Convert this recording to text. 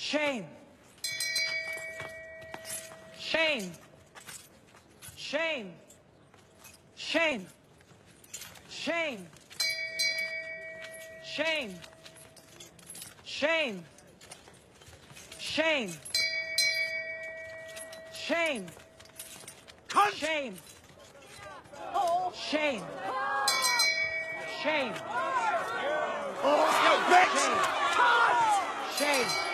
Shame. Shame. Shame. Shame. Shame. Shame. Shame. Shame. Shame. Shame. Shame. Shame. Oh, you bitch! Shame. Shame.